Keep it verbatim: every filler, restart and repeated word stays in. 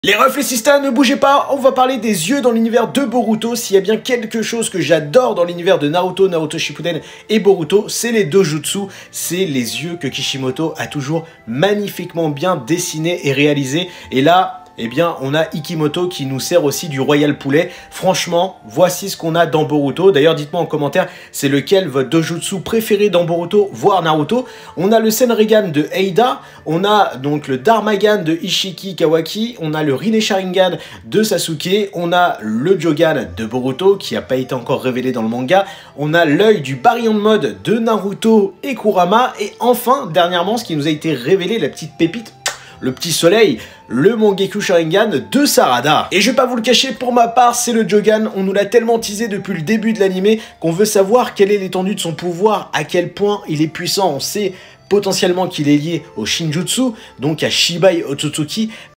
Les refs, les sistas, ne bougez pas, on va parler des yeux dans l'univers de Boruto. S'il y a bien quelque chose que j'adore dans l'univers de Naruto, Naruto Shippuden et Boruto, c'est les dojutsu, c'est les yeux que Kishimoto a toujours magnifiquement bien dessinés et réalisés. Et là, eh bien, on a Ikimoto qui nous sert aussi du royal poulet. Franchement, voici ce qu'on a dans Boruto. D'ailleurs, dites-moi en commentaire, c'est lequel votre dojutsu préféré dans Boruto, voire Naruto. On a le Senrigan de Eida, on a donc le Darmagan de Ishiki Kawaki, on a le Rinne Sharingan de Sasuke, on a le Jogan de Boruto qui n'a pas été encore révélé dans le manga, on a l'œil du Baryon de mode de Naruto et Kurama, et enfin, dernièrement, ce qui nous a été révélé, la petite pépite, le petit soleil, le Mangekyou Sharingan de Sarada. Et je vais pas vous le cacher, pour ma part, c'est le Jogan. On nous l'a tellement teasé depuis le début de l'animé qu'on veut savoir quelle est l'étendue de son pouvoir, à quel point il est puissant. On sait potentiellement qu'il est lié au Shinjutsu, donc à Shibai Otsutsuki,